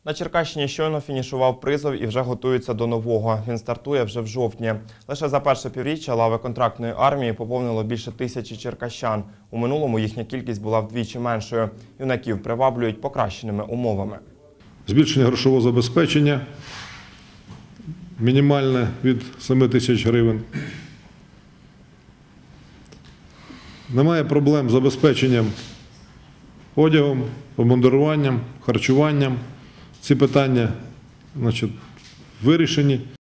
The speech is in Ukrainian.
На Черкащині щойно фінішував призов і вже готується до нового. Він стартує вже в жовтні. Лише за перше півріччя лави контрактної армії поповнило більше 1000 черкащан. У минулому їхня кількість була вдвічі меншою. Юнаків приваблюють покращеними умовами. Збільшення грошового забезпечення мінімальне від 7 тисяч гривень. Немає проблем з забезпеченням одягом, обмундируванням, харчуванням. Ці питання, вирішені.